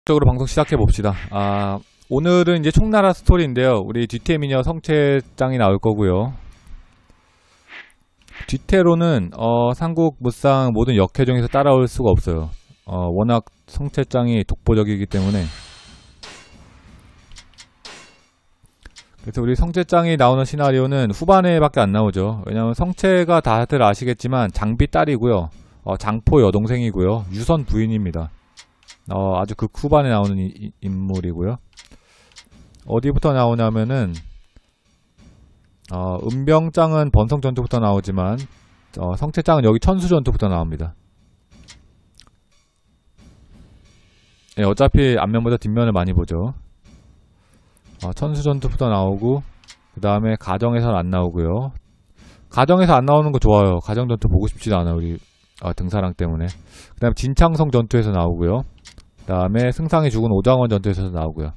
적으로 방송 시작해 봅시다. 오늘은 이제 총나라 스토리인데요. 우리 뒤태 미녀 성체짱이 나올 거고요. 뒤태로는 삼국 무쌍 모든 역회 중에서 따라올 수가 없어요. 워낙 성체짱이 독보적이기 때문에. 그래서 우리 성체짱이 나오는 시나리오는 후반에밖에 안 나오죠. 왜냐면 성체가 다들 아시겠지만 장비 딸이고요. 장포 여동생이고요. 유선 부인입니다. 아주 극 후반에 나오는 인물이고요. 어디부터 나오냐면은 은병짱은 번성 전투부터 나오지만 성체짱은 여기 천수 전투부터 나옵니다. 예, 어차피 앞면보다 뒷면을 많이 보죠. 천수 전투부터 나오고 그 다음에 가정에서는 안 나오고요. 가정에서 안 나오는 거 좋아요. 가정 전투 보고 싶지도 않아요. 우리 등사랑 때문에. 그 다음에 진창성 전투에서 나오고요. 그 다음에 승상이 죽은 오장원 전투에서 나오고요.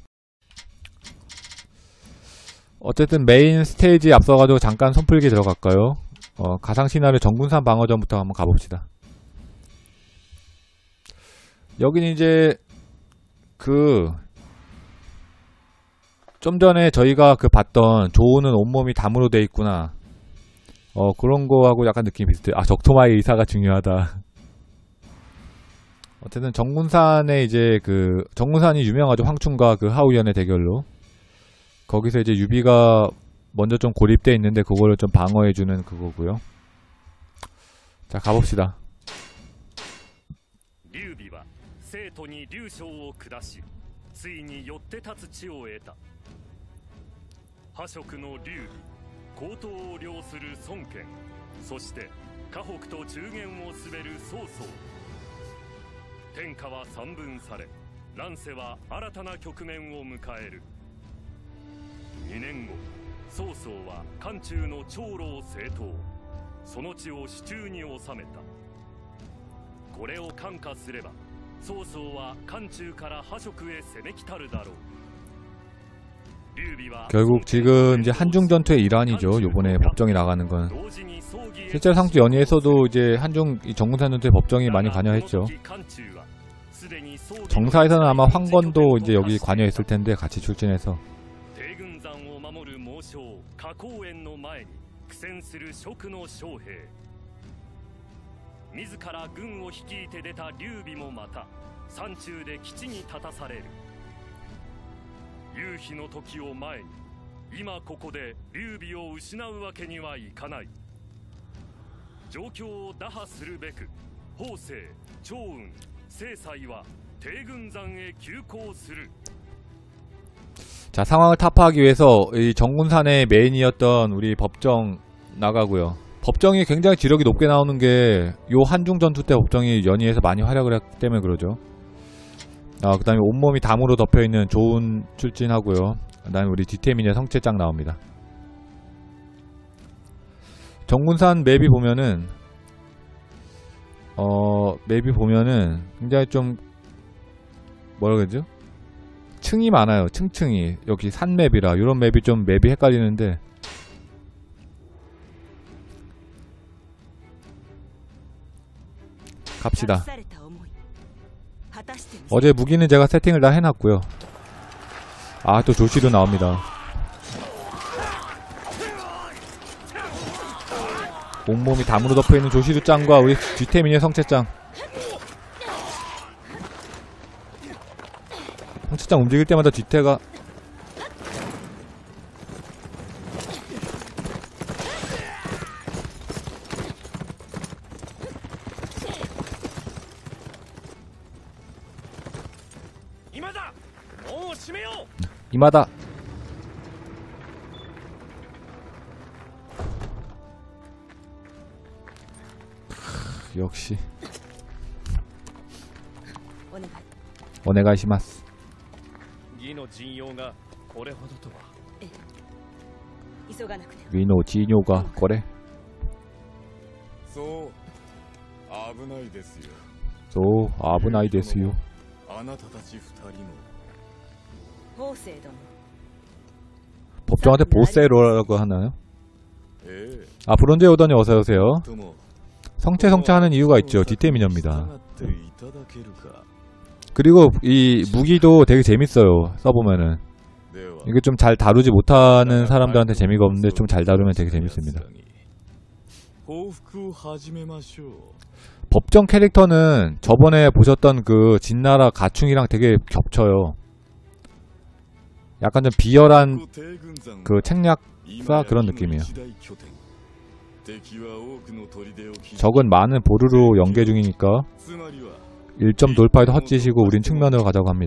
어쨌든 메인 스테이지 앞서가지고 잠깐 손풀기 들어갈까요? 가상 시나리오 정군산 방어전부터 한번 가봅시다. 여기는 이제 좀 전에 저희가 봤던 조우는 온몸이 담으로 돼 있구나. 그런 거하고 약간 느낌이 비슷해요. 적토마의 의사가 중요하다. 어쨌든 정군산에 이제 정군산이 유명하죠. 황충과 하우연의 대결로. 거기서 이제 유비가 먼저 좀 고립돼 있는데 그거를 좀 방어해주는 그거고요. 자, 가봅시다. 류비와生徒に劉将を下しついによって立つ地を得た破色の劉備高等を領する孫権そして河北と中原を滑る曹操天下は三分され乱世は新たな局面を迎える2年後曹操は漢中の長老征討その地を手中に収めたこれを看過すれば曹操は漢中から破色へ攻めきたるだろう결국 지금 이제 한중 전투의 일환이죠. 요번에 법정이 나가는 건. 실제로 상주 연의에서도 이제 한중 정군산 전투에 법정이 많이 관여했죠. 정사에서는 아마 황건도 이제 여기 관여했을 텐데 같이 출전해서.夕日の時を前に今ここで劉備を失うわけにはいかない状況を打破するべく法政、趙雲、正西は帝軍山へ急行する자 상황을 타파하기 위해서 이 정군산의 메인이었던 우리 법정 나가고요. 법정이 굉장히 지력이 높게 나오는 게 요 한중 전투 때 법정이 연의에서 많이 활약을 했기 때문에 그러죠. 그 다음에 온몸이 담으로 덮여있는 조은 출진하고요. 그 다음에 우리 뒤태민의 성체짱 나옵니다. 정군산 맵이 보면은 굉장히 좀 뭐라 그러죠? 층이 많아요. 층층이. 여기 산 맵이라 이런 맵이 좀 맵이 헷갈리는데 갑시다. 어제 무기는 제가 세팅을 다 해놨고요. 또 조시도 나옵니다. 온몸이 담으로 덮여있는 조시도 짱과 우리 뒤태민의 성체짱. 성체짱 움직일 때마다 뒤태가 이마다. 역시 오네가시마스. 위노 진요가 거래. 소 아부나이 데스요. 법정한테 보세로라고 하나요? 브론즈 오더니 어서오세요. 성체 하는 이유가 있죠. 뒤태미녀입니다. 그리고 이 무기도 되게 재밌어요. 써보면은. 이게 좀 잘 다루지 못하는 사람들한테 재미가 없는데 좀 잘 다루면 되게 재밌습니다. 법정 캐릭터는 저번에 보셨던 그 진나라 가충이랑 되게 겹쳐요. 약간 좀 비열한 그 책략사 그런 느낌이에요. 적은 많은 보루로 연계 중이니까 1점 돌파에도 헛짓이고 우린 측면으로 가자고 합니다.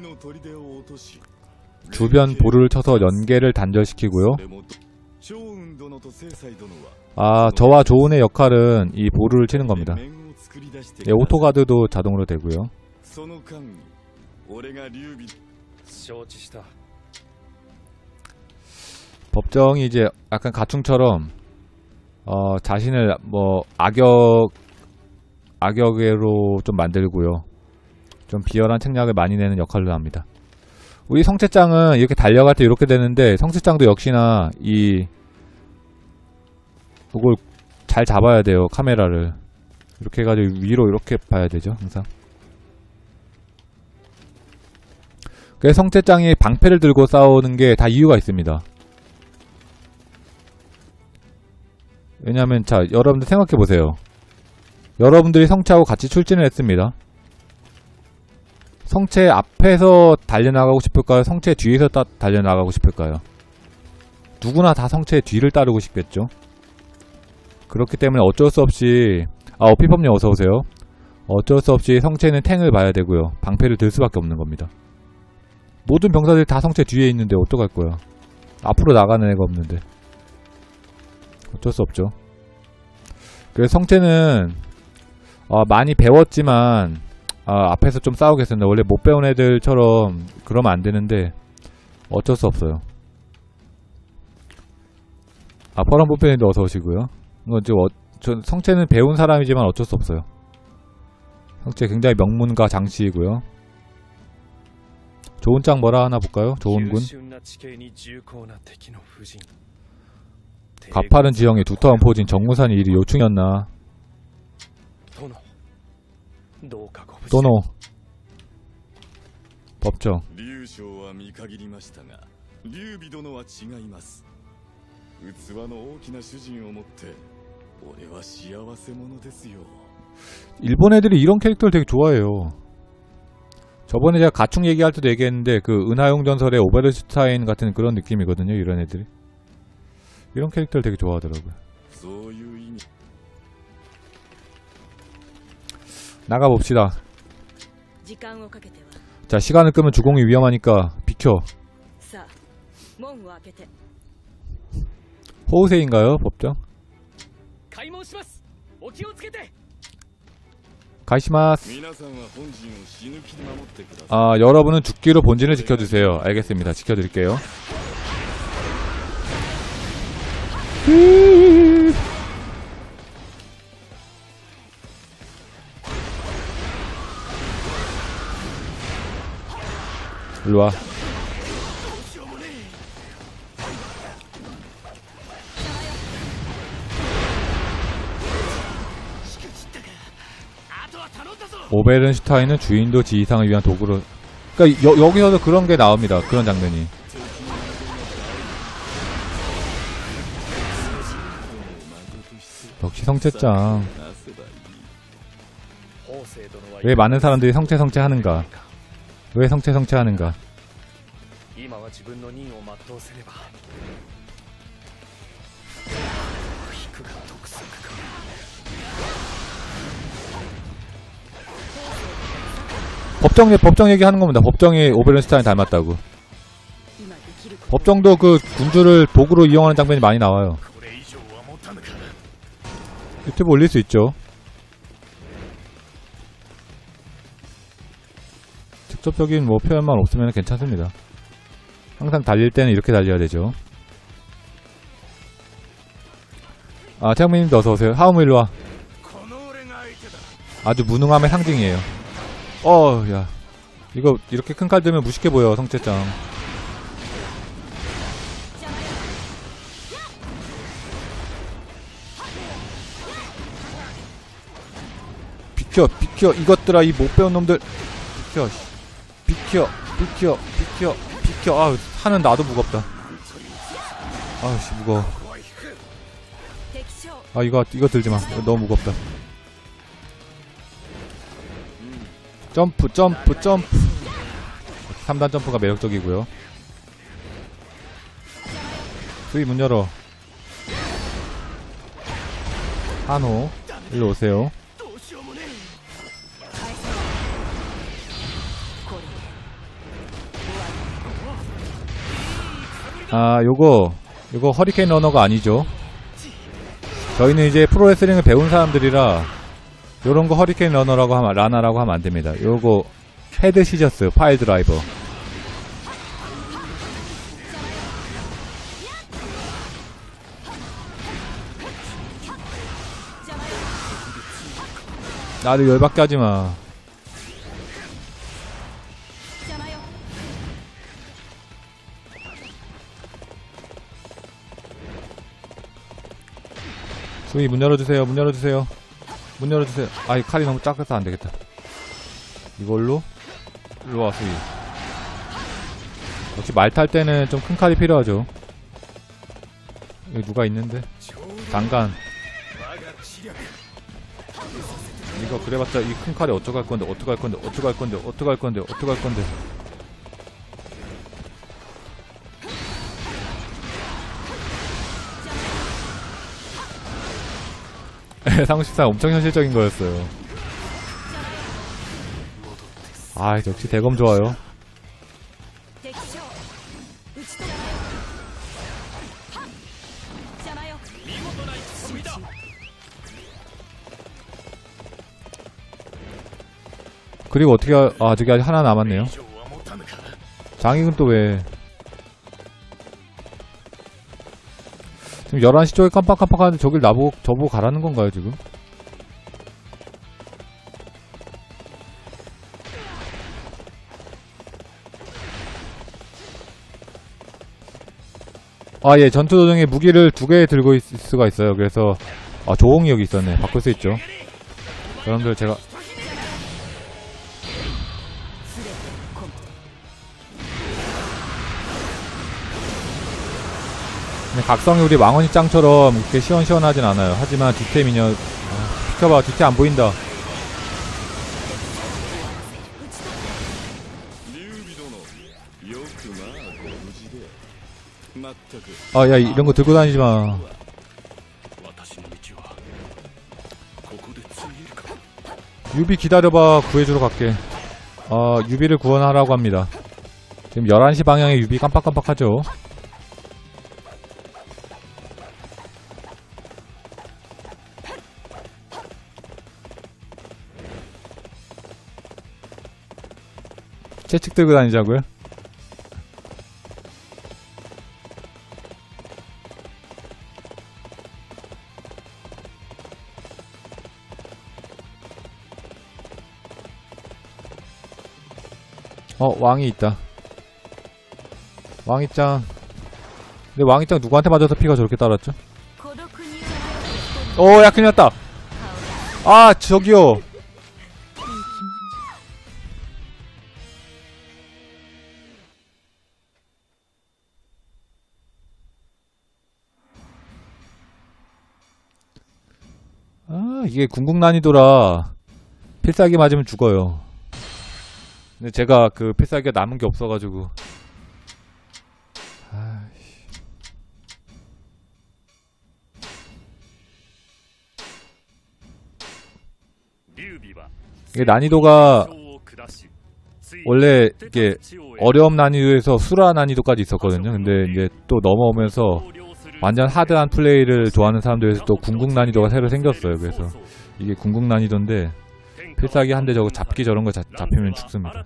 주변 보루를 쳐서 연계를 단절시키고요. 아, 저와 조은의 역할은 이 보루를 치는 겁니다. 예, 오토가드도 자동으로 되고요. 법정이 이제 약간 가충처럼 자신을 뭐 악역으로 좀 만들고요. 좀 비열한 책략을 많이 내는 역할로 합니다. 우리 성체장은 이렇게 달려갈 때 이렇게 되는데 성체장도 역시나 이걸 잘 잡아야 돼요. 카메라를 이렇게 해가지고 위로 이렇게 봐야 되죠. 항상. 그래서 성체장이 방패를 들고 싸우는 게 다 이유가 있습니다. 왜냐면 자, 여러분들 생각해보세요. 여러분들이 성체하고 같이 출진을 했습니다. 성체 앞에서 달려나가고 싶을까요? 성체 뒤에서 달려나가고 싶을까요? 누구나 다 성체의 뒤를 따르고 싶겠죠. 그렇기 때문에 어쩔 수 없이 피펌님 어서오세요. 어쩔 수 없이 성체는 탱을 봐야 되고요. 방패를 들 수밖에 없는 겁니다. 모든 병사들이 다 성체 뒤에 있는데 어떡할 거야. 앞으로 나가는 애가 없는데 어쩔 수 없죠. 그래서 성체는 많이 배웠지만 앞에서 좀 싸우겠습니다. 원래 못 배운 애들처럼 그러면 안 되는데 어쩔 수 없어요. 퍼런보페님도 어서 오시고요. 이건 전 성체는 배운 사람이지만 어쩔 수 없어요. 성체 굉장히 명문가 장씨이고요. 좋은 짱 뭐라 하나 볼까요? 좋은군. 가파른 지형의 두터운 포진 정무산이 이리 요충이었나. 도노 법정. 일본 애들이 이런 캐릭터를 되게 좋아해요. 저번에 제가 가충 얘기할 때도 얘기했는데 그 은하용 전설의 오베르슈타인 같은 그런 느낌이거든요. 이런 애들이 이런 캐릭터를 되게 좋아하더라고요. 나가봅시다. 자, 시간을 끄면 주공이 위험하니까 비켜. 호우세인가요? 법정? 가이시마스. 여러분은 죽기로 본진을 지켜주세요. 알겠습니다. 지켜드릴게요. 일로와. 오베른슈타인은 주인도 지휘상을 위한 도구로. 그러니까 여기서도 그런 게 나옵니다. 그런 장면이. 역시 성체짱. 왜 많은 사람들이 성체 하는가? 왜 성체 하는가? 법정 얘기하는 겁니다. 법정이 오베른슈타인 닮았다고. 법정도 그 군주를 도구로 이용하는 장면이 많이 나와요. 유튜브 올릴 수 있죠. 직접적인 뭐 표현만 없으면 괜찮습니다. 항상 달릴 때는 이렇게 달려야 되죠. 태영민님도 어서오세요. 하우무 일로와. 아주 무능함의 상징이에요. 야, 이거 이렇게 큰 칼 들면 무식해 보여. 성체짱. 비켜 이것들아, 이 못 배운 놈들. 비켜. 비켜. 비켜. 비켜. 비켜. 아, 하는 나도 무겁다. 아씨, 무거워. 아, 이거 들지 마. 이거 너무 무겁다. 점프, 점프, 점프. 3단 점프가 매력적이고요. 수위 문 열어. 한호, 일로 오세요. 아, 요거 허리케인 러너가 아니죠. 저희는 이제 프로레슬링을 배운 사람들이라 요런 거 허리케인 러너라고 하면, 라나라고 하면 안 됩니다. 요거 헤드 시저스, 파일 드라이버. 나를 열받게 하지 마. 수희 문 열어주세요. 문 열어주세요. 문 열어주세요. 아, 이 칼이 너무 작아서 안 되겠다. 이걸로 일로 와, 수희. 역시 말 탈 때는 좀 큰 칼이 필요하죠. 여기 누가 있는데? 장관. 이거 그래봤자 이 큰 칼이 어쩌고 할 건데, 어쩌고 할 건데, 어쩌고 할 건데, 어쩌고 할 건데, 어쩌고 할 건데. 상식상 엄청 현실적인 거였어요. 아, 역시 대검 좋아요. 그리고 어떻게 저기 아직 하나 남았네요. 장익은 또 왜? 지금 11시 쪽에 깜빡깜빡하는데 저길 저보고 가라는 건가요, 지금? 아, 예, 전투도중에 무기를 2개 들고 있을 수가 있어요. 그래서, 조홍이 여기 있었네. 바꿀 수 있죠. 여러분들 제가. 각성이 우리 왕원이 짱처럼 그렇게 시원시원하진 않아요. 하지만 뒤태 미녀, 비켜봐, 뒤태 안 보인다. 야, 이런 거 들고 다니지 마. 유비 기다려봐. 구해주러 갈게. 유비를 구원하라고 합니다. 지금 11시 방향에 유비 깜빡깜빡하죠. 채찍 들고 다니자고요? 왕이 있다. 왕이짱. 근데 왕이짱 누구한테 맞아서 피가 저렇게 따랐죠? 야, 큰일 났다. 저기요. 이게 궁극 난이도라 필살기 맞으면 죽어요. 근데 제가 그 필살기가 남은 게 없어가지고. 이게 난이도가 원래 이게 어려움 난이도에서 수라 난이도까지 있었거든요. 근데 이제 또 넘어오면서 완전 하드한 플레이를 좋아하는 사람들에서 또 궁극 난이도가 새로 생겼어요. 그래서 이게 궁극 난이도인데 필살기 한 대 저거 잡기 저런 거 잡히면 죽습니다.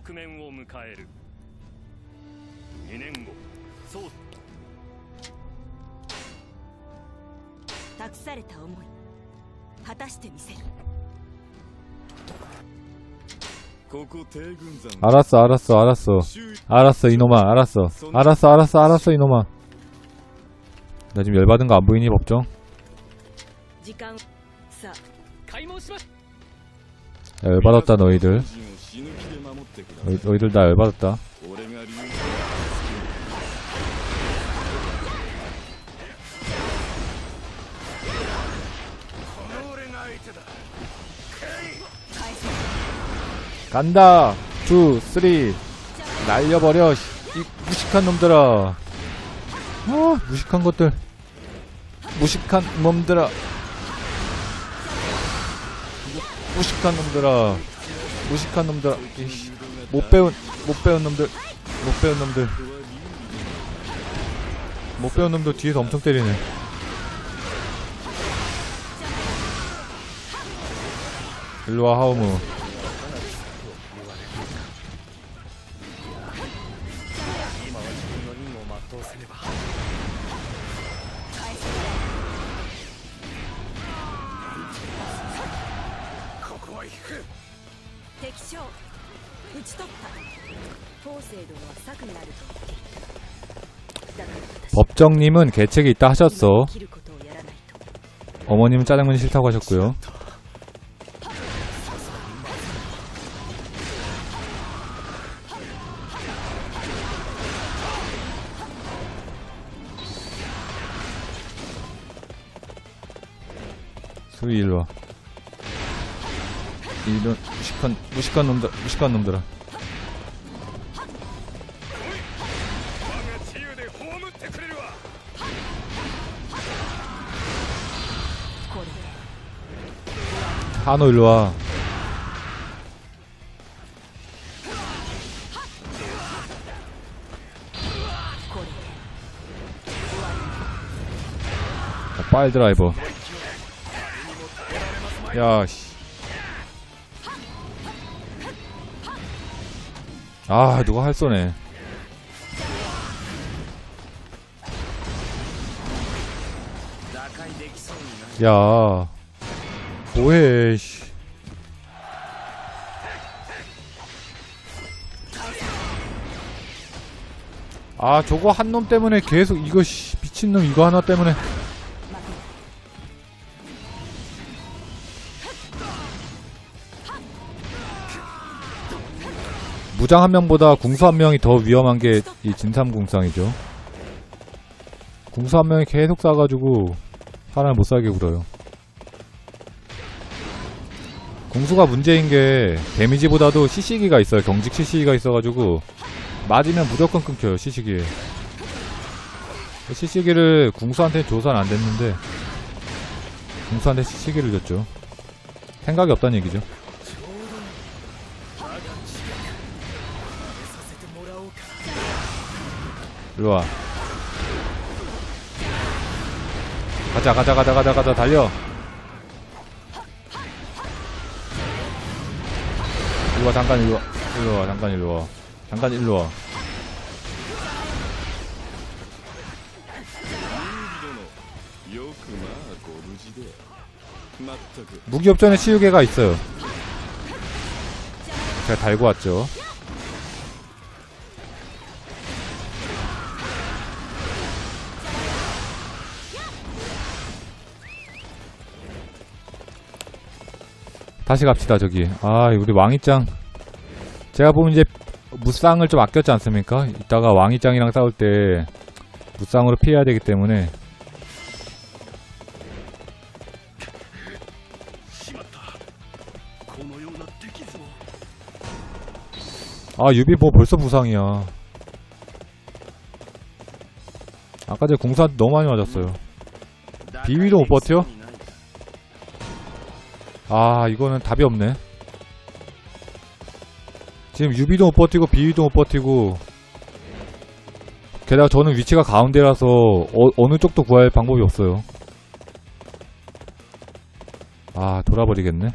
알았어 이놈아. 알았어 이놈아. 나 지금 열받은 거 안 보이니, 법정? 야, 열받았다 너희들. 너희들 나 열받았다. 간다. 2, 3 날려버려. 이 무식한 놈들아. 무식한 것들. 무식한 놈들아. 무식한 놈들아. 무식한 놈들아. 이씨. 못 배운 놈들. 못 배운 놈들 뒤에서 엄청 때리네. 일로와 하우무. 법정님은 계책이 있다 하셨어. 어머님은 짜장면이 싫다고 하셨고요. 수위 일로와. 이런 무식한 놈들아. 한호 일로와. 파일 드라이버. 야, 씨. 누가 할 쏘네. 야, 뭐해, 씨. 저거 한 놈 때문에 계속 이거, 씨, 미친놈 이거 하나 때문에. 무장 한 명보다 궁수 한 명이 더 위험한 게 이 진삼궁상이죠. 궁수 한 명이 계속 쏴가지고 사람을 못 살게 굴어요. 궁수가 문제인 게 데미지보다도 CC기가 있어요. 경직 CC기가 있어가지고 맞으면 무조건 끊겨요. CC기에. CC기를 궁수한테 줘서는 안 됐는데 궁수한테 CC기를 줬죠. 생각이 없다는 얘기죠. 일로와. 가자 달려. 일로와. 잠깐 일로와. 무기업전에 치유계가 있어요. 제가 달고 왔죠. 다시 갑시다. 저기 우리 왕이짱, 제가 보면 이제 무쌍을 좀 아꼈지 않습니까? 이따가 왕이짱이랑 싸울 때 무쌍으로 피해야 되기 때문에. 유비 뭐 벌써 부상이야. 아까 전에 궁수한테 너무 많이 맞았어요. 비위도 못 버텨? 이거는 답이 없네. 지금 유비도 못 버티고 비위도 못 버티고, 게다가 저는 위치가 가운데라서 어느 쪽도 구할 방법이 없어요. 돌아버리겠네.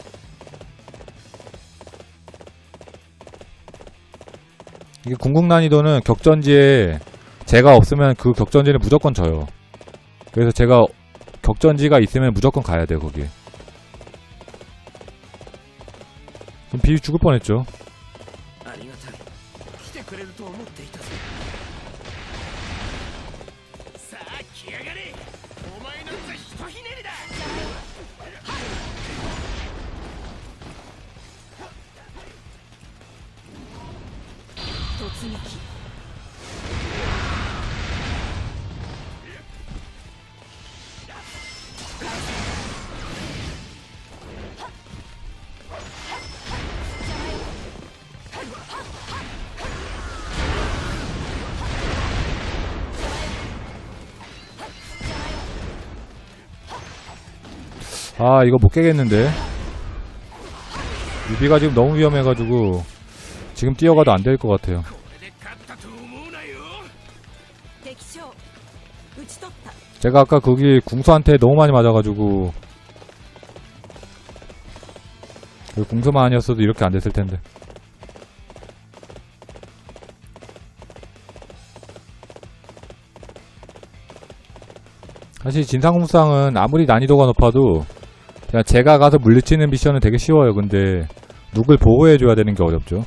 이게 궁극 난이도는 격전지에 제가 없으면 그 격전지는 무조건 져요. 그래서 제가 격전지가 있으면 무조건 가야 돼요. 거기에. 지금 비위 죽을 뻔했죠. 아, 이거 못 깨겠는데. 유비가 지금 너무 위험해가지고 지금 뛰어가도 안 될 것 같아요. 제가 아까 거기 궁수한테 너무 많이 맞아가지고 그 궁수만 아니었어도 이렇게 안 됐을 텐데. 사실 진상공상은 아무리 난이도가 높아도 그냥 제가 가서 물리치는 미션은 되게 쉬워요. 근데 누굴 보호해줘야 되는 게 어렵죠.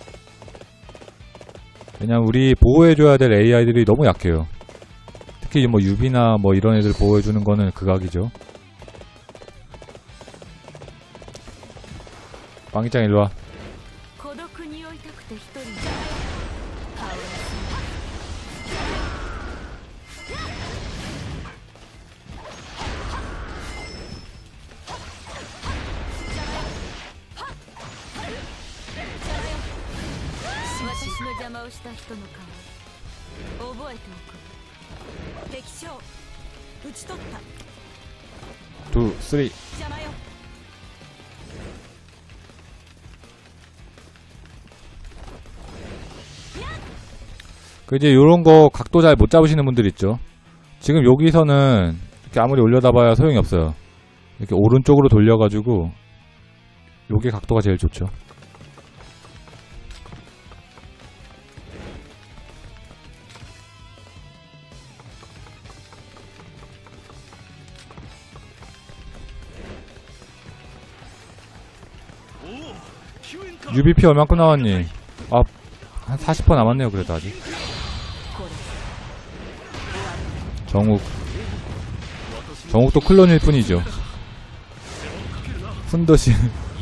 왜냐면 우리 보호해줘야 될 AI들이 너무 약해요. 특히 뭐 유비나 뭐 이런 애들 보호해주는 거는 극악이죠. 빵이짱 일로와. 둘, 쓰리. 그 이제 요런거 각도 잘 못 잡으시는 분들 있죠. 지금 여기서는 이렇게 아무리 올려다봐야 소용이 없어요. 이렇게 오른쪽으로 돌려가지고 요게 각도가 제일 좋죠. UBP 얼만큼 나왔니? 아, 한 40% 남았네요. 그래도 아직. 정욱도 클론일 뿐이죠. 훈더시.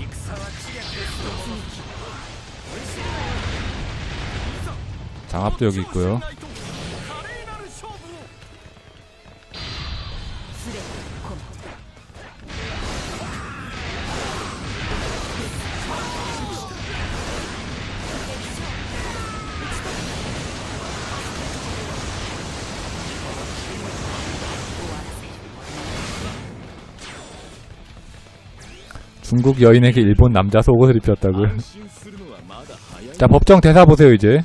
장압도 여기 있고요. 중국 여인에게 일본 남자 속옷을 입혔다고요. 자, 법정 대사 보세요. 이제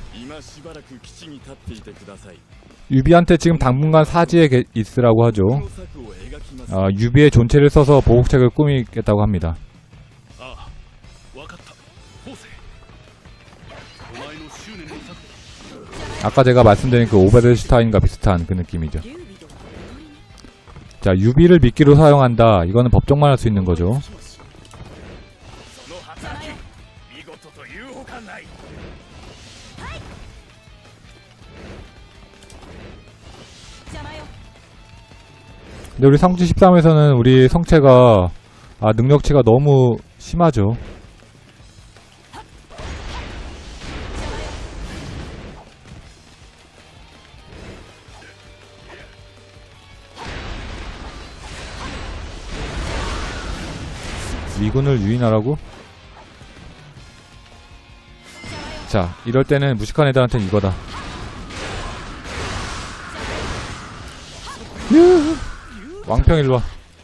유비한테 지금 당분간 사지에 있으라고 하죠. 유비의 존체를 써서 보복책을 꾸미겠다고 합니다. 아까 제가 말씀드린 그 오베르슈타인과 비슷한 그 느낌이죠. 자, 유비를 미끼로 사용한다. 이거는 법정만 할 수 있는 거죠. 근데 우리 성지 13에서는 우리 성체가 능력치가 너무 심하죠. 미군을 유인하라고? 자, 이럴 때는 무식한 애들한테는 이거다. 왕평 일로와.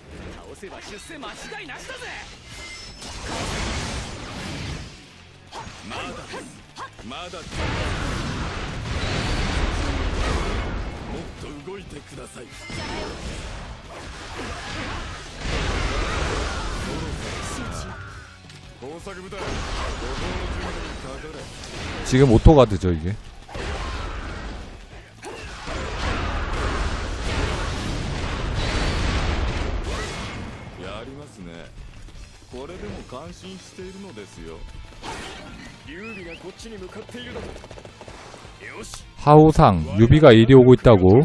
지금 오토가드죠 이게. 하우상, 유비가 이리 오고 있다고.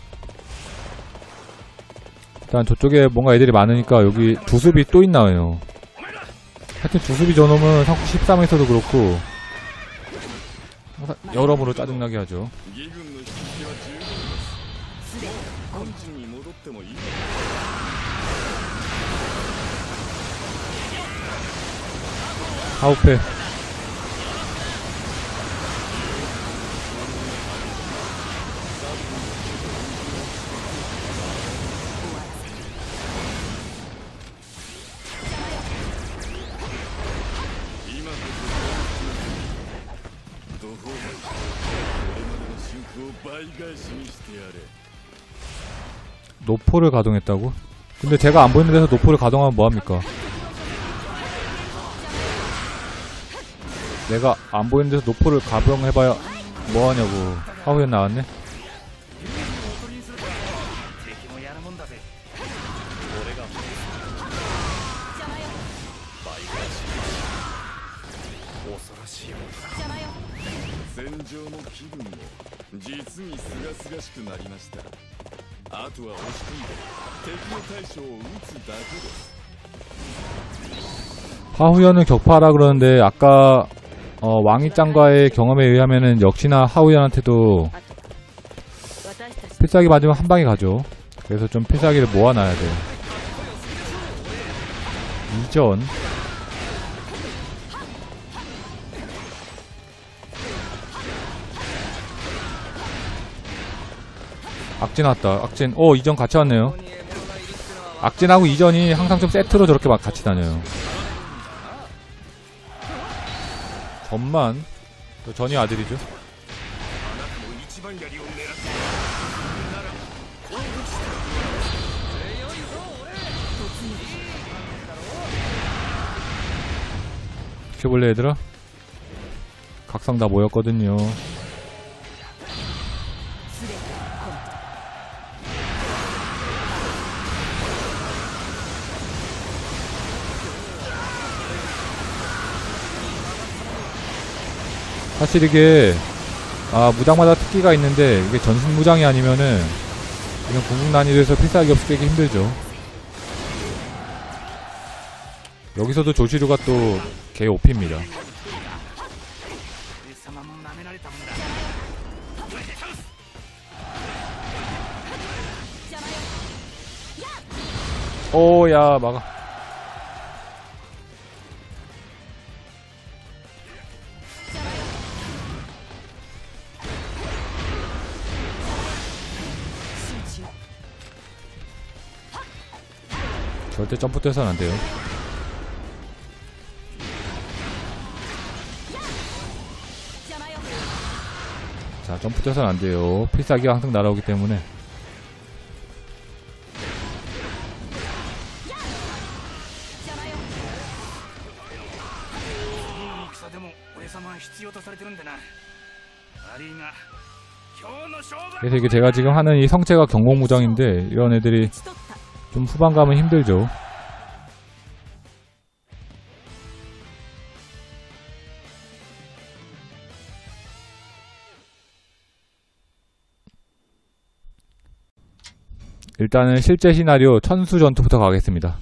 일단 저쪽에 뭔가 애들이 많으니까 여기 두수비 또 있나요. 하여튼 두수비 저놈은 성지 13에서도 그렇고 여러모로 짜증나게 하죠. 義軍の引き手は十分です。本陣に戻ってもいい。 하우페. 노포를 가동했다고? 근데 제가 안 보이는 데서 노포를 가동하면 뭐합니까? 내가 안 보이는 데서 노포를 가동해봐야 뭐하냐고. 하우연 나왔네? 하우연은 격파하라 그러는데 아까 왕이짱과의 경험에 의하면은 역시나 하우연한테도 필살기 맞으면 한 방에 가죠. 그래서 좀 필살기를 모아놔야 돼요. 이전 악진 왔다. 악진. 이전 같이 왔네요. 악진하고 이전이 항상 좀 세트로 저렇게 막 같이 다녀요. 전만. 또 전이 아들이죠. 지켜볼래 얘들아? 각성 다 모였거든요. 사실 이게 무장마다 특기가 있는데 이게 전신 무장이 아니면은 이런 궁극 난이도에서 필살기 없이 깨기 힘들죠. 여기서도 조시루가 또 개 OP입니다. 야 막아. 절대 점프 떼서는 안 돼요. 자, 점프 떼서는 안 돼요. 필살기가 항상 날아오기 때문에. 그래서 이게 제가 지금 하는 이 성체가 경공무장인데 이런 애들이 좀 후반 가면 힘들죠. 일단은 실제 시나리오 천수 전투부터 가겠습니다.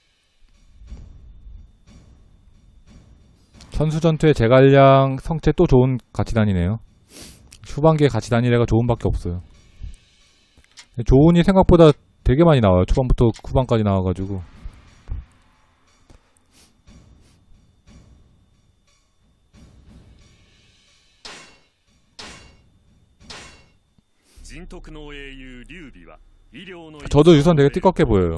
천수 전투에 제갈량 성체 또 좋은 가치단이네요. 후반기에 가치단일 애가 좋은밖에 없어요. 좋은이 생각보다 되게 많이 나와요. 초반부터 후반까지 나와가지고. 저도 유선 되게 띠껍게 보여요.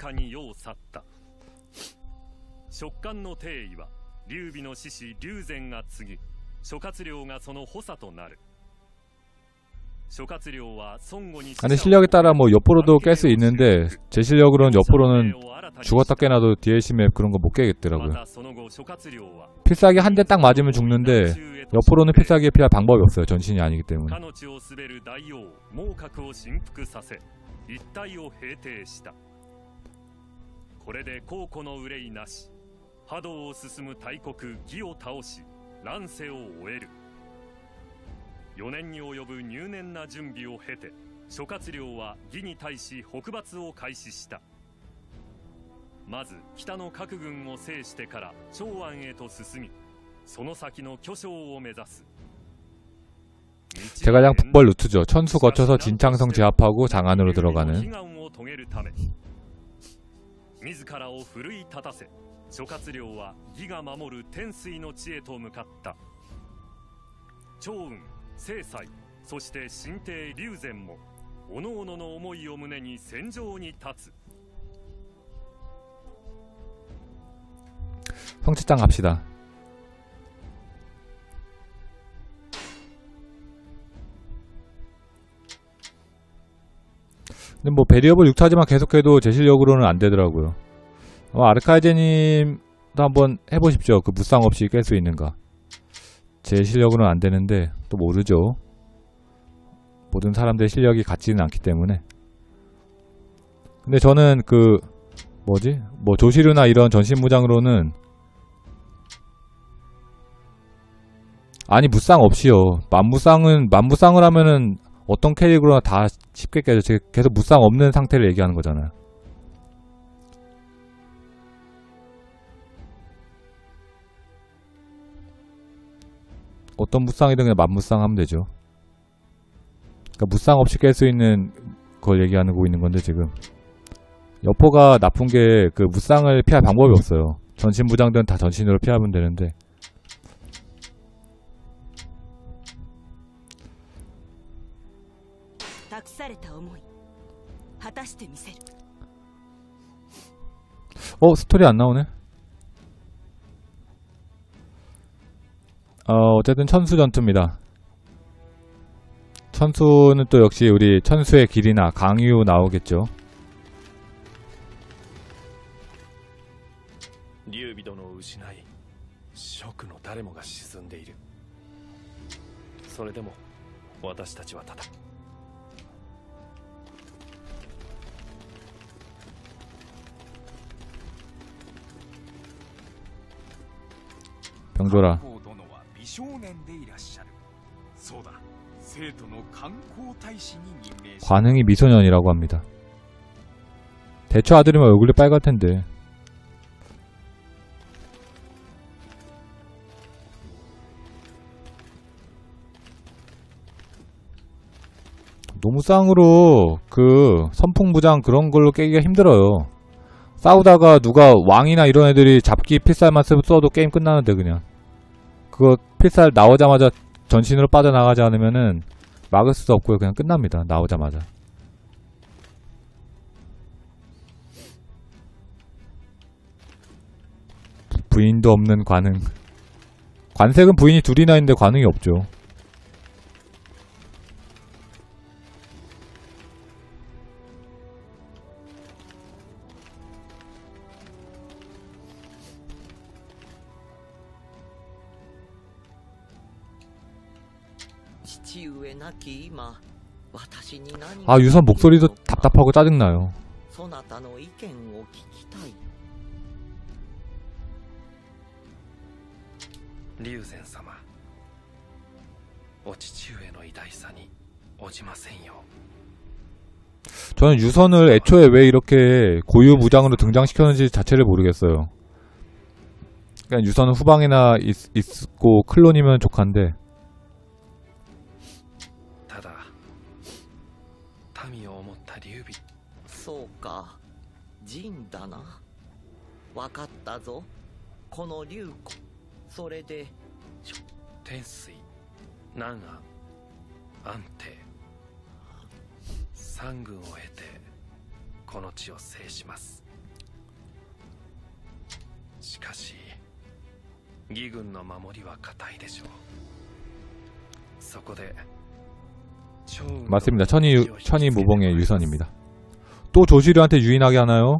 근데 실력에 따라 뭐 옆으로도 깰 수 있는데 제 실력으로는 옆으로는 죽었다 깨나도 DLC 맵 그런 거 못 깨겠더라고요. 필살기 한 대 딱 맞으면 죽는데 옆으로는 필살기에 피할 방법이 없어요. 전신이 아니기 때문에. (4年に及ぶ入念な準備を経て諸葛亮は魏に対し北伐を開始した。まず北の各軍を制してから長安へと進み、その先の巨匠を目指す。 제갈량 북벌 루트죠. 천수 거쳐서 진창성 제압하고 장안으로 들어가는. 自らを奮い立たせ諸葛亮は義が守る天水の地へと向かった。趙雲、正妻、そして新帝龍禅もおのおのの思いを胸に戦場に立つ。 성취장 갑시다. 근데 뭐 베리어블 6차지만 계속해도 제 실력으로는 안 되더라고요. 아마 아르카이제님도 한번 해보십시오. 그 무쌍 없이 깰 수 있는가. 제 실력으로는 안 되는데 또 모르죠. 모든 사람들의 실력이 같지는 않기 때문에. 근데 저는 그 뭐지? 뭐 조시류나 이런 전신무장으로는 아니 무쌍 없이요. 만무쌍을 하면은 어떤 캐릭으로나 다 쉽게 깨져. 제가 계속 무쌍 없는 상태를 얘기하는 거잖아요. 어떤 무쌍이든 그냥 만무쌍 하면 되죠. 그러니까 무쌍 없이 깰 수 있는 걸 얘기하고 있는 건데 지금 여포가 나쁜 게 그 무쌍을 피할 방법이 없어요. 전신무장들은 다 전신으로 피하면 되는데 스토리 안 나오네. 어쨌든 천수 전투입니다. 천수는 또 역시 우리 천수의 길이나 강유 나오겠죠. 劉備殿を失い蜀の誰もが沈んでいる。それでも私たちはただ 병조라 관흥이 미소년이라고 합니다. 대처 아들이면 얼굴이 빨갈 텐데. 노무쌍으로 그 선풍무장 그런 걸로 깨기가 힘들어요. 싸우다가 누가 왕이나 이런 애들이 잡기 필살만 써도 게임 끝나는데 그냥 그거 필살 나오자마자 전신으로 빠져나가지 않으면은 막을 수도 없고요. 그냥 끝납니다. 나오자마자. 부인도 없는 관흥. 관색은 부인이 둘이나 있는데 관흥이 없죠. 아 유선 목소리도 답답하고 짜증나요. 저는 유선을 애초에 왜 이렇게 고유 무장으로 등장시켰는지 자체를 모르겠어요. 그냥 유선은 후방이나 있고 클론이면 족한데 맞습니다. 천이 무봉의 유선입니다. 또 조시류한테 유인하게 하나요?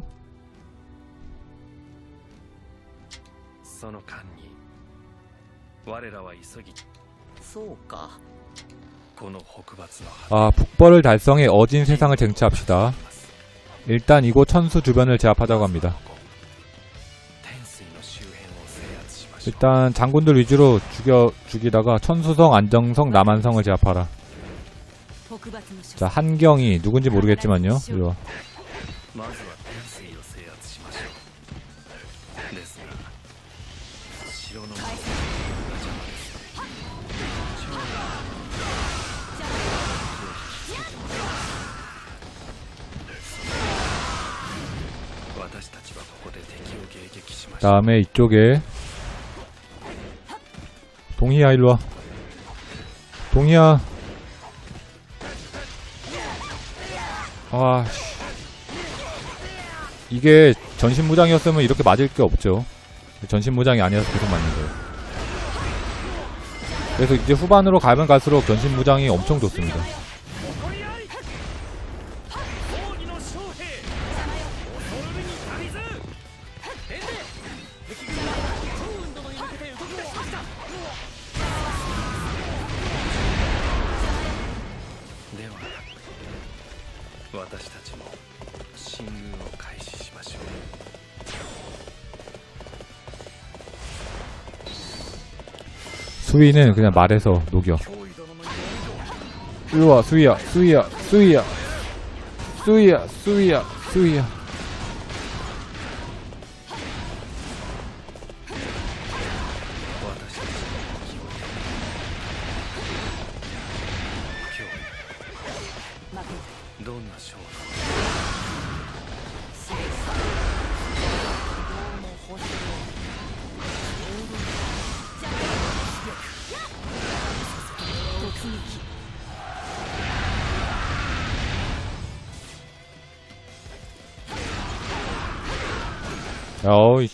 아 북벌을 달성해 어진 세상을 쟁취합시다. 일단 이곳 천수 주변을 제압하자고 합니다. 일단 장군들 위주로 죽이다가 천수성, 안정성, 남한성을 제압하라. 자 한경이 누군지 모르겠지만요. 이리와. こで敵を迎撃しました。 다음에 이쪽에 동희야 일로와. 동희야. 아씨. 이게 전신무장이었으면 이렇게 맞을 게 없죠. 전신무장이 아니어서 계속 맞는 거예요. 그래서 이제 후반으로 가면 갈수록 전신무장이 엄청 좋습니다. 수위는 그냥 말해서 녹여. 일로와 수위야 수위야 수위야 수위야 수위야 수위야. 야, 어이.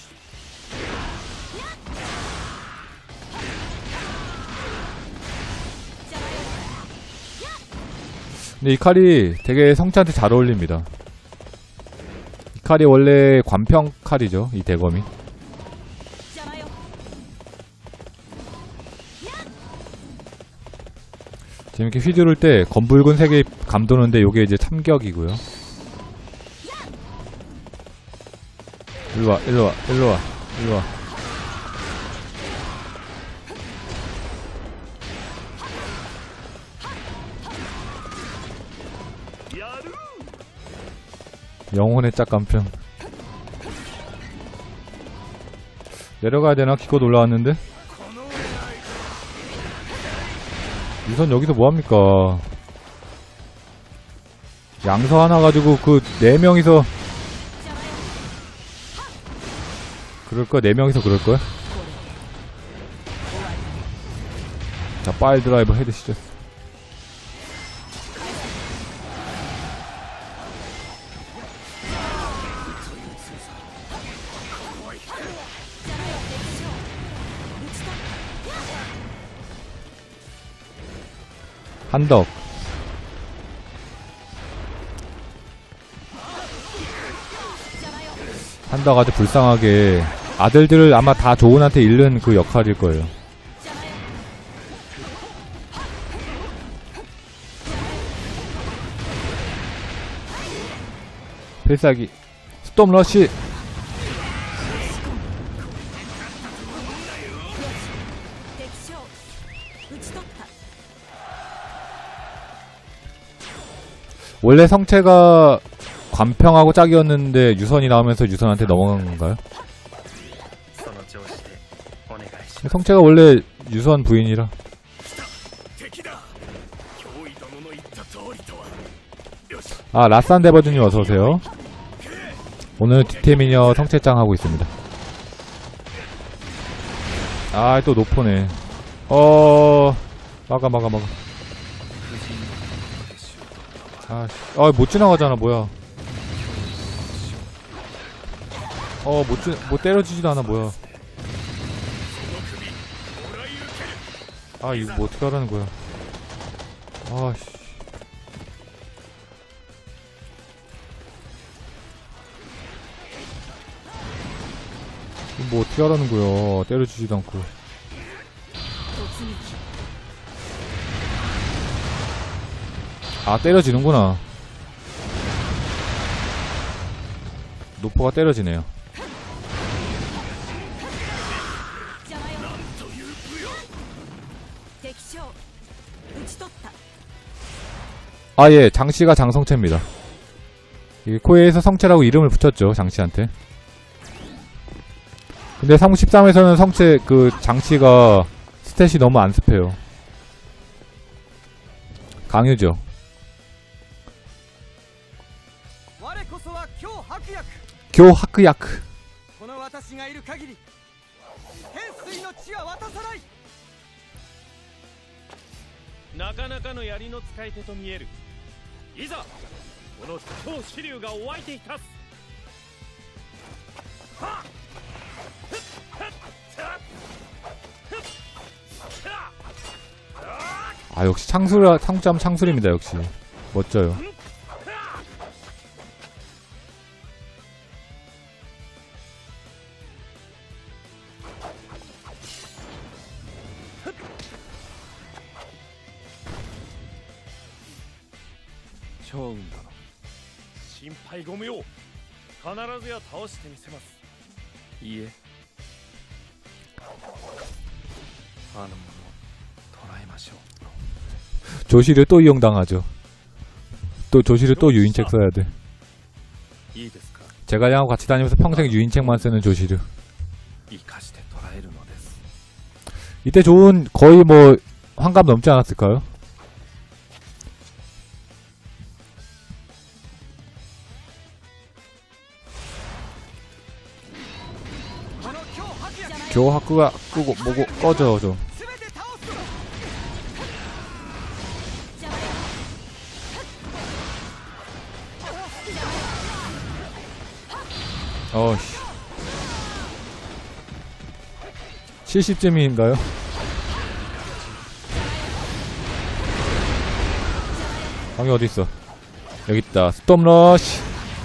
근데 이 칼이 되게 성체한테 잘 어울립니다. 이 칼이 원래 관평 칼이죠, 이 대검이. 지금 이렇게 휘두를 때 검붉은 색이 감도는데 요게 이제 참격이고요. 일로와 일로와 일로와 일로와. 영혼의 짝감평. 내려가야 되나? 기껏 올라왔는데? 우선 여기서 뭐합니까? 양서 하나 가지고 그 4명이서 그럴거야? 4명이서 그럴거야? 자, 파일 드라이버 헤드 시작. 한덕. 한덕 아주 불쌍하게 아들들을 아마 다 조은한테 잃는 그 역할일 거예요. 필살기 스톰 러쉬. 원래 성체가 관평하고 짝이었는데 유선이 나오면서 유선한테 넘어간 건가요? 성체가 원래 유선 부인이라. 아, 라산 데버준님 어서오세요. 오늘 디테미녀 성체짱 하고 있습니다. 아, 또 노포네. 막아. 못 지나가잖아, 뭐야. 못 때려지지도 않아, 뭐야. 아, 이거 뭐 어떻게 하라는 거야. 아씨. 이거 뭐 어떻게 하라는 거야. 때려주지도 않고. 아, 때려지는구나. 노포가 때려지네요. 아, 예, 장씨가 장성체입니다. 이게 코에에서 성체라고 이름을 붙였죠, 장씨한테. 근데 13에서는 성체, 장씨가 스탯이 너무 안 습해요. 강유죠. 교하크야크. なかなかの槍の使い手と見える。いざこの超支流がお相手いたす。 아 역시 창술 상점 창술입니다. 역시 멋져요. 형殿心配ご無用。必ずや倒してみせます。いいえ、あの者を捕らえましょう。 조시를 또 이용당하죠. 또 조시를 또 유인책 써야 돼. いいですか。 제갈량하고 같이 다니면서 평생 유인책만 쓰는 조시르. 生かして捕らえるのです。 이때 좋은 거의 뭐 환갑 넘지 않았을까요? 교학구가 끄고 뭐고 꺼져 좀. 어씨 70쯤인가요? 방이 어딨어? 여깄다. 스톰러쉬.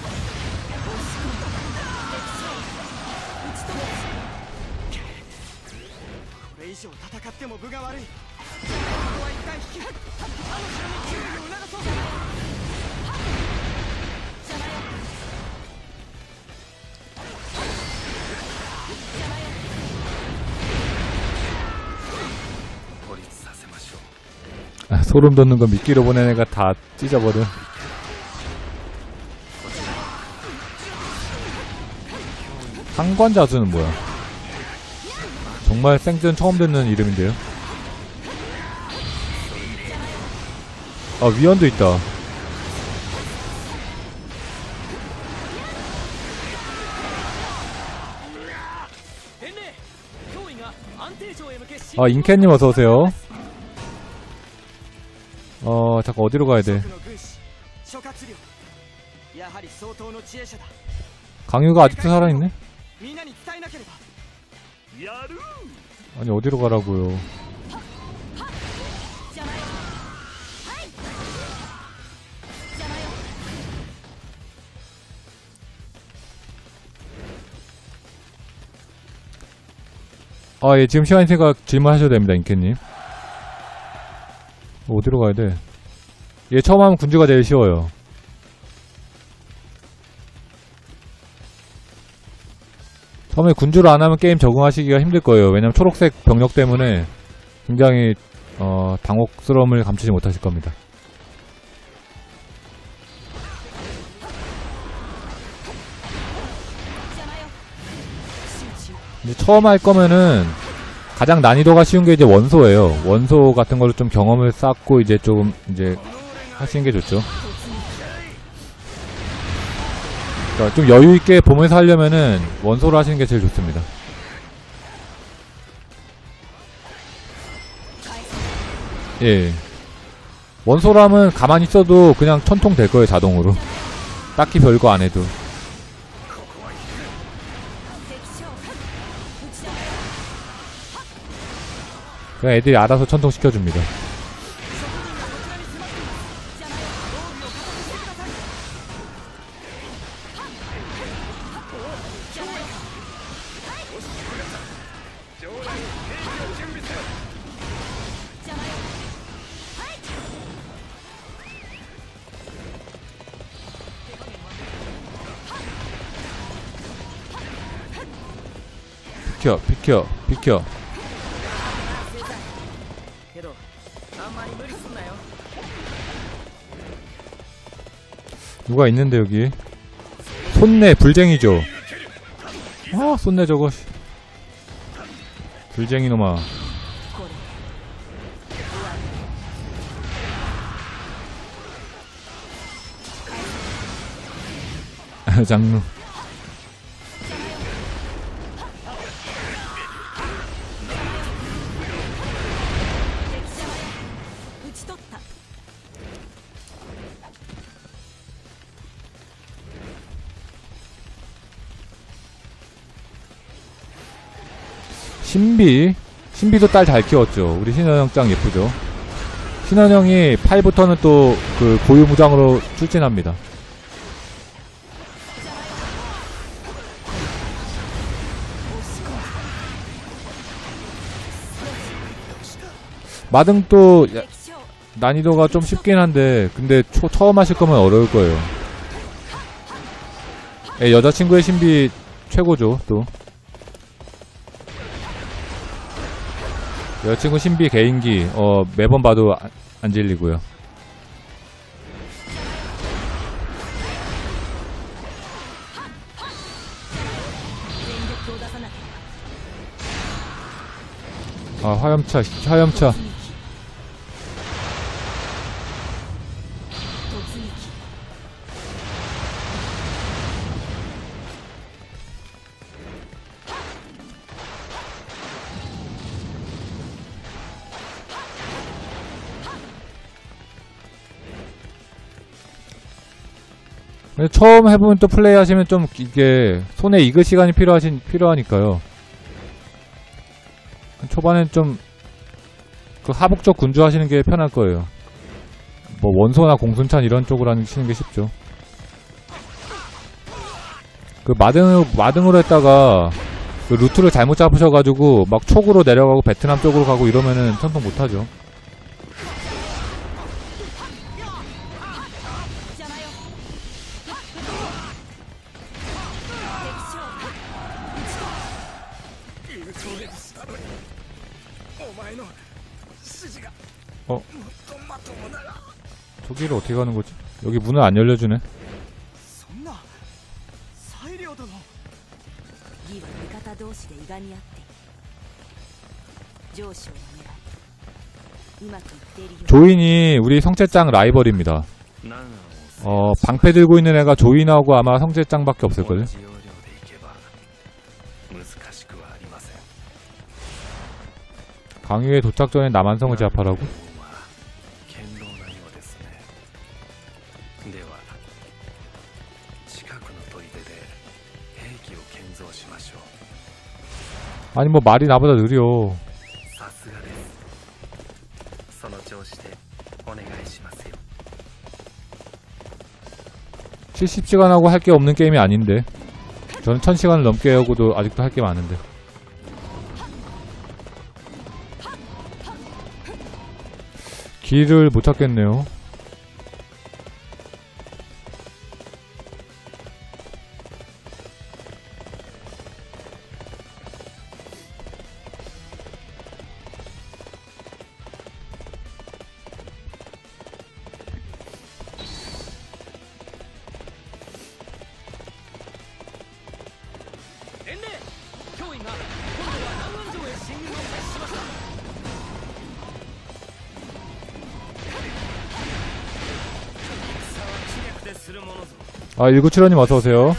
아, 소름 돋는 거 미끼로 보낸 애가 다 찢어버려. 상관자수는 뭐야? 정말 생전 처음 듣는 이름인데요. 아, 위원도 있다. 아, 인캣님 어서오세요. 잠깐 어디로 가야 돼? 강유가 아직도 살아있네? 아니 어디로 가라고요? 아, 예, 지금 시간 있으니까 질문하셔도 됩니다, 인캣님. 어디로 가야 돼? 얘 처음 하면 군주가 제일 쉬워요. 처음에 군주를 안 하면 게임 적응하시기가 힘들 거예요. 왜냐면 초록색 병력 때문에 굉장히 당혹스러움을 감추지 못하실 겁니다. 근데 처음 할 거면은 가장 난이도가 쉬운 게 이제 원소예요. 원소 같은 걸로 좀 경험을 쌓고 이제 조금 이제 하시는 게 좋죠. 그러니까 좀 여유 있게 보면서 하려면은 원소로 하시는 게 제일 좋습니다. 예. 원소로 하면 가만히 있어도 그냥 천통 될 거예요, 자동으로. 딱히 별거 안 해도. 그냥 애들이 알아서 천통 시켜줍니다. 비켜, 비켜, 비켜. 누가 있는데 여기. 손내 불쟁이죠. 아, 손내 저거. 불쟁이 놈아. 장루. 取った。 신비도 딸 잘 키웠죠. 우리 신원형 짱 예쁘죠. 신원형이 8부터는 또 그 고유무장으로 출진합니다. 마등도 난이도가 좀 쉽긴 한데 근데 처음 하실 거면 어려울 거예요. 여자친구의 신비 최고죠. 또 여자친구 신비 개인기 매번 봐도 안 질리고요. 아 화염차. 근데 처음 해보면 또 플레이 하시면 좀 이게 손에 익을 시간이 필요하니까요. 초반엔 좀 그 하복적 군주 하시는 게 편할 거예요. 뭐 원소나 공순찬 이런 쪽으로 하시는 게 쉽죠. 그 마등으로 했다가 그 루트를 잘못 잡으셔가지고 막 촉으로 내려가고 베트남 쪽으로 가고 이러면은 천성 못하죠. 저기를 어떻게 가는 거지? 여기 문을 안 열려주네. 조인이 우리 성체짱 라이벌입니다. 방패 들고 있는 애가 조인하고 아마 성체짱밖에 없을걸요? 강유에 도착 전에 남한성을 제압하라고? 아니 뭐 말이 나보다 느려. 70시간 하고 할 게 없는 게임이 아닌데. 저는 1000시간을 넘게 하고도 아직도 할 게 많은데. 길을 못 찾겠네요. 아 1975님 어서오세요.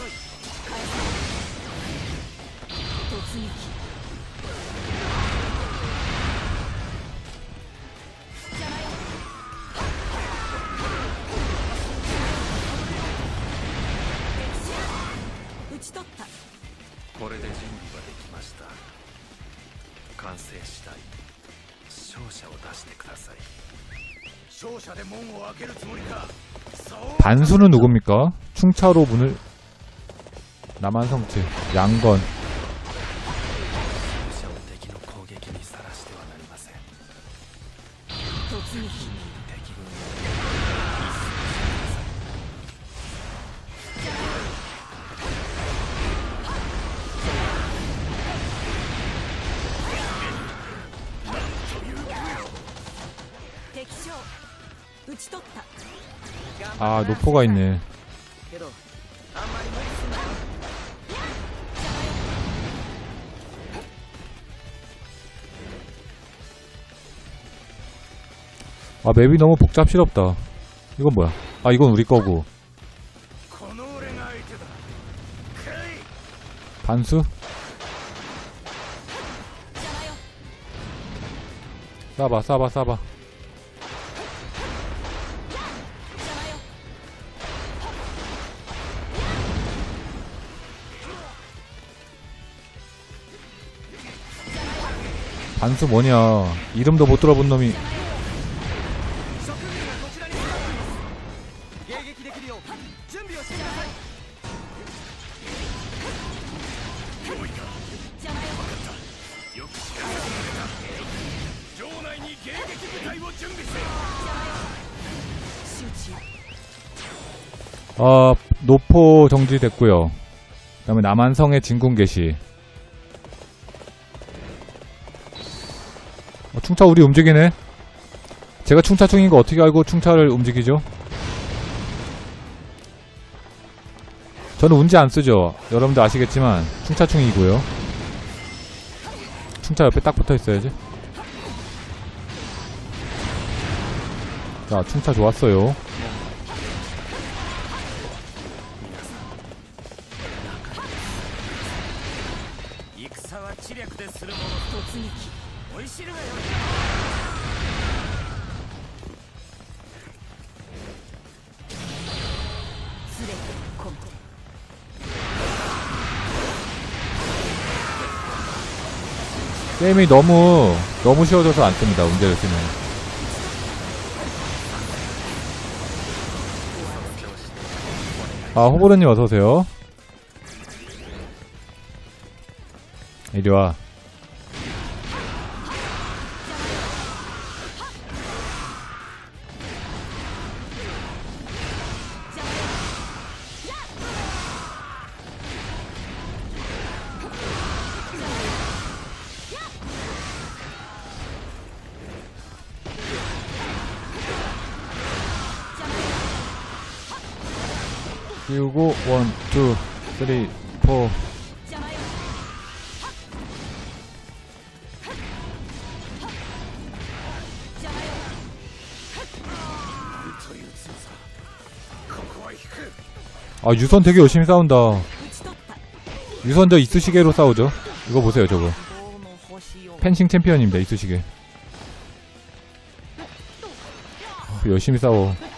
반수는 누굽니까? 충차로 문을 남한성체 양건 아 노포가 있네. 아 맵이 너무 복잡스럽다. 이건 뭐야? 아 이건 우리 거고. 반수? 쏴봐. 반수 뭐냐. 이름도 못 들어본 놈이. 諸君がこちらに迫っています迎撃できるよう準備をしてください用意か分かったよく知らせてくれた城内に迎撃部隊を準備せよ 노포 정지됐고요. 그 다음에 남한성의 진군 개시. 충차 우리 움직이네. 제가 충차 중인 거 어떻게 알고 충차를 움직이죠? 저는 운지 안 쓰죠. 여러분들 아시겠지만 충차 중이고요. 충차 옆에 딱 붙어 있어야지. 자, 충차 좋았어요. 戦は知略でするもの突撃追い知るがよいすべて根拠 게임이 너무 쉬워져서 안 씁니다. 문제를 쓰면. 호보르님 어서오세요. 이리와. 띄우고 1, 2, 3, 4. 유선 되게 열심히 싸운다. 유선 저 이쑤시개로 싸우죠. 이거 보세요 저거. 펜싱 챔피언입니다 이쑤시개. 열심히 싸워.